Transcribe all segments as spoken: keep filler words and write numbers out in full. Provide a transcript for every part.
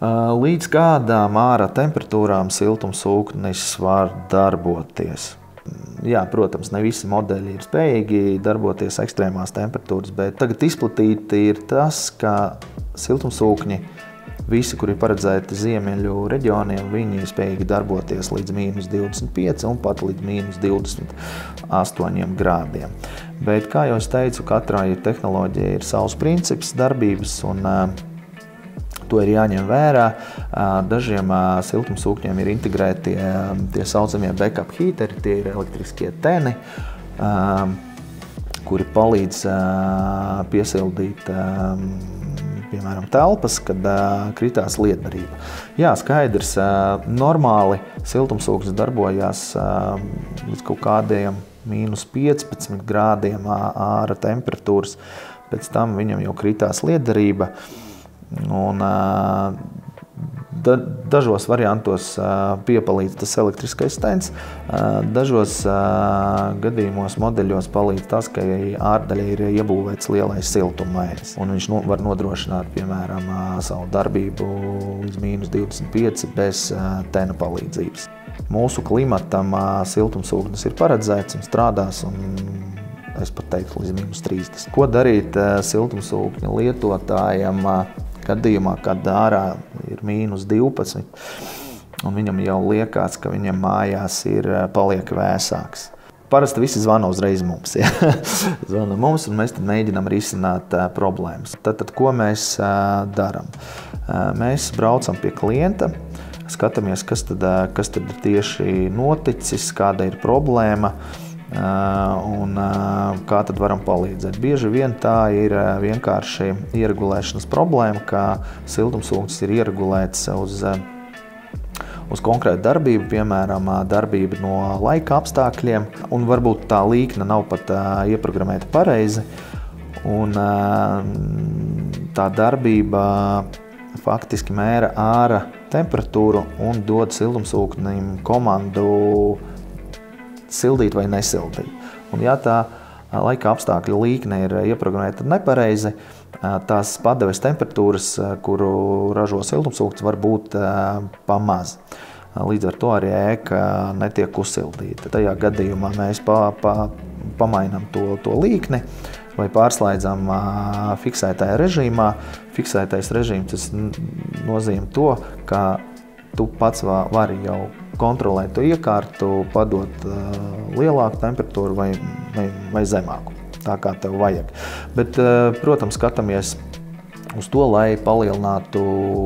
Līdz kādām ārā temperatūrām siltumsūknis var darboties. Jā, protams, ne visi modeļi ir spējīgi darboties ekstrēmās temperatūras, bet tagad izplatīti ir tas, ka siltumsūkņi, visi, kuri ir paredzēti ziemeļu reģioniem, viņi ir spējīgi darboties līdz mīnus divdesmit pieci un pat līdz mīnus divdesmit astoņiem grādiem. Bet, kā jau es teicu, katrai tehnoloģijai ir savs princips darbības, un to ir jāņem vērā. Dažiem siltumsūkņiem ir integrēti tie saucamie backup heateri, tie ir elektriskie teni, kuri palīdz piesildīt, piemēram, telpas, kad kritās lietderība. Jā, skaidrs, normāli siltumsūknis darbojās līdz kaut kādiem mīnus piecpadsmit grādiem āra temperatūras, pēc tam viņam jau kritās lietderība. Un, da, dažos variantos piepalīdz tas elektriskais tens, dažos gadījumos modeļos palīdz tas, ka ārdaļai ir iebūvēts lielais siltummainis, un viņš no, var nodrošināt, piemēram, savu darbību līdz mīnus divdesmit pieci bez tena palīdzības. Mūsu klimatam siltumsūknis ir paredzēts un strādās, un es pat teiktu līdz mīnus trīsdesmit. Ko darīt siltumsūkņa lietotājam gadījumā, kad ārā ir mīnus divpadsmit, un viņam jau liekas, ka viņam mājās ir paliek vēsāks. Parasti visi zvana uzreiz mums, ja? Zvana mums, un mēs tad mēģinām risināt problēmas. Tad, tad ko mēs darām? Mēs braucam pie klienta, skatāmies, kas tad, kas tad ir tieši noticis, kāda ir problēma, un kā tad varam palīdzēt. Bieži vien tā ir vienkārši ieregulēšanas problēma, ka siltumsūknis ir ieregulēts uz, uz konkrētu darbību, piemēram, darbība no laika apstākļiem, un varbūt tā līkne nav pat ieprogrammēta pareizi, un tā darbība faktiski mēra āra temperatūru un dod siltumsūknim komandu sildīt vai nesildīt. Un ja tā laika apstākļu līkne ir ieprogrammēta nepareizi, tās padeves temperatūras, kuru ražo siltumsūknis, var būt pamaz. Līdz ar to arī ēka netiek uzsildīta. Tajā gadījumā mēs pa, pa, pamainām to, to līkni vai pārslēdzam fiksētajā režīmā. Fiksētais režīms tas nozīmē to, ka tu pats vari jau kontrolēt to iekārtu, padot uh, lielāku temperatūru vai, vai, vai zemāku, tā kā tev vajag. Bet, uh, protams, skatāmies uz to, lai palielinātu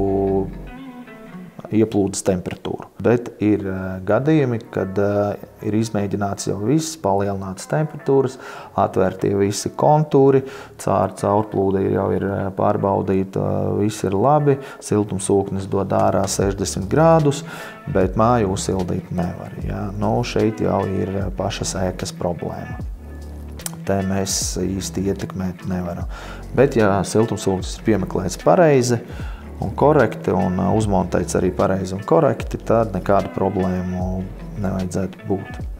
ieplūdes temperatūru. Bet ir uh, gadījumi, kad uh, ir izmēģināts jau viss, palielināts temperatūras, atvērtie visi kontūri, caur caurplūde jau ir pārbaudīta, uh, viss ir labi, siltumsūknis dod ārā sešdesmit grādus, bet māju uzsildīt nevar. Ja? Nu, šeit jau ir pašas ēkas problēma. Te mēs īsti ietekmēt nevaram. Bet, ja siltumsūknis ir piemeklēts pareizi un korekti un uzmontēts arī pareizi un korekti, tad nekādu problēmu nevajadzētu būt.